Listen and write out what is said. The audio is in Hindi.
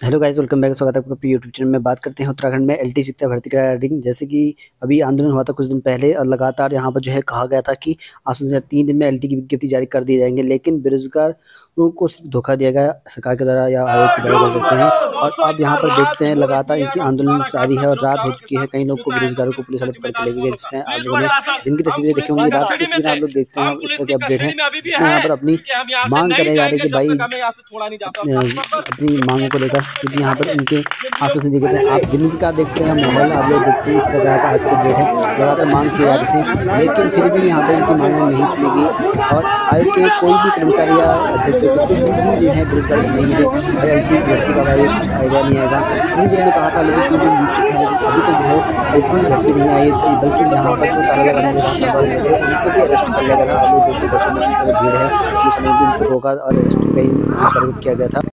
Hello guys, welcome back. स्वागत है आपका अपने यूट्यूब चैनल में। बात करते हैं उत्तराखंड में एलटी शिक्षा भर्ती का रिगार्डिंग। जैसे कि अभी आंदोलन हुआ था कुछ दिन पहले और लगातार यहाँ पर जो है कहा गया था कि आज से 3 दिन में एलटी की विज्ञप्ति जारी कर दिए जाएंगे, लेकिन बेरोजगारों को सिर्फ धोखा दिया गया सरकार के द्वारा या आयोग के द्वारा कह सकते हैं। और अब यहाँ पर देखते हैं लगातार इनकी आंदोलन जारी है और रात हो चुकी है। कई लोग को बेरोजगारों को पुलिस वाले पकड़ के ले गए, जिसमें आप लोगों ने दिन की तस्वीरें देखी होंगी। रात की तस्वीरें आप लोग देखते हैं, इस तरह के अपडेट है जिसमें यहाँ पर अपनी मांग करने जा रहे हैं कि भाई अपनी मांगों को लेकर, क्योंकि यहाँ पर इनके आश्वासन दिए गए थे। आप दिन का देखते हैं माहौल, आप लोग देखते हैं इस तरह का आज के अपडेट है। लगातार मांग की जा रही थी, लेकिन फिर भी यहाँ पर इनकी मांगें नहीं सुनी गई और आयोग के कोई भी कर्मचारी या अध्यक्ष कुछ भी जो है बेरोजगारी से नहीं मिले। एलटी भर्ती का भाई कुछ आएगा नहीं आएगा, 3 दिन में कहा था, लेकिन 3 दिन बीत चुके हैं, लेकिन अभी तक जो है एलटी भर्ती नहीं आई। बल्कि यहाँ पर जो ताला लगाने के रास्ते बढ़ गए थे उनको भी अरेस्ट कर लिया गया था। आप लोग जैसे बसों में इस तरह भीड़ है, पुलिस ने भी उनको रोका और अरेस्ट किया गया था।